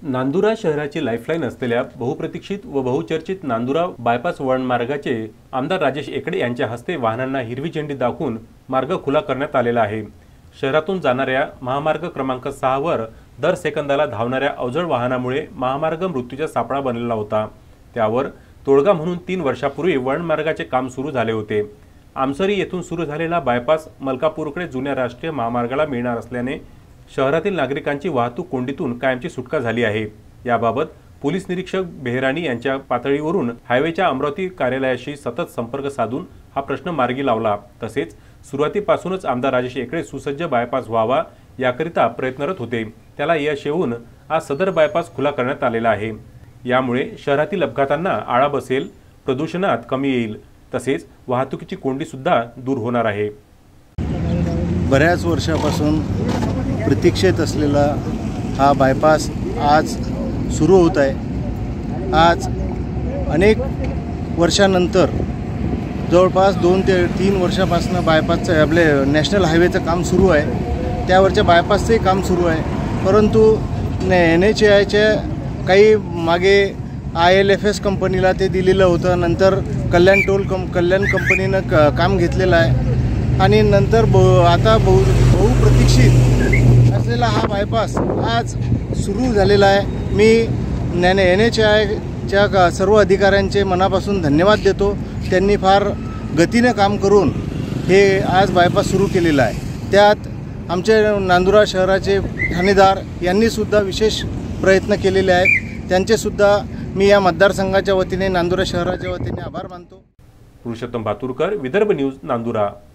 नांदुरा शहराची लाईफलाईन असलेल्या बहुप्रतीक्षित व बहुचर्चित नांदुरा बायपास वळणमार्गाचे आमदार राजेश एकड़े यांच्या हस्ते वाहनांना हिरवी झेंडी दाखवून मार्ग खुला करण्यात आलेला आहे। शहरातून जाणाऱ्या महामार्ग क्रमांक 6 वर दर सेकंदाला धावणाऱ्या अवजड वाहनामुळे महामार्ग मृत्यूचा सापळा बनलेला होता। त्यावर तोडगा म्हणून 3 वर्षापूर्वी वळणमार्गाचे काम सुरू झाले होते। आमसरी येथून सुरू झालेला बायपास मलकापूरकडे जुन्या राष्ट्रीय महामार्गाला मिळणार असल्याने शहरातील नागरिकांची वाहतूक कोंडीतून कायमची सुटका झाली आहे। याबाबत पोलीस निरीक्षक बेहरानी यांच्या पातळीवरून हायवेच्या अमरावती कार्यालयाशी सतत संपर्क साधून हा प्रश्न मार्गी लावला। तसेच सुरुवातीपासूनच आमदार राजेश एकड़े सुसज्ज बायपास व्हावा याकरिता प्रयत्नरत होते। त्याला यश येऊन आज सदर बायपास खुला करण्यात आलेला आहे। यामुळे शहरातील अपघातांना आळा बसेल, प्रदूषणात कमी येईल, तसेच वाहतुकीची कोंडी सुद्धा दूर होणार आहे। बऱ्याच वर्षापासून प्रतीक्षेत असलेला हा बायपास आज सुरू होत आहे। आज अनेक वर्षानंतर जवळपास 2 ते 3 वर्षापासून बायपासचं आपले नॅशनल हायवेचं काम सुरू आहे। त्यावरच्या बायपासचंही काम सुरू आहे, परंतु NHAIच्या काही मागे ILFS कंपनीला ते दिलेलं होतं। नंतर कल्याण कंपनीनं काम घेतलेलं आहे आणि नंतर आता बहुप्रतीक्षित असलेला हा बायपास आज सुरू झालेला आहे। मी NHAIच्या सर्व अधिकाऱ्यांचे मनापासून धन्यवाद देतो। त्यांनी फार गतीने काम करून हे आज बायपास सुरू केलेलं आहे। त्यात आमचे नांदुरा शहराचे ठाणेदार यांनीसुद्धा विशेष प्रयत्न केलेले आहेत। त्यांचेसुद्धा मी या मतदारसंघाच्या वतीने नांदुरा शहराच्या वतीने आभार मानतो। पुरुषोत्तम भातुरकर, विदर्भ न्यूज, नांदुरा।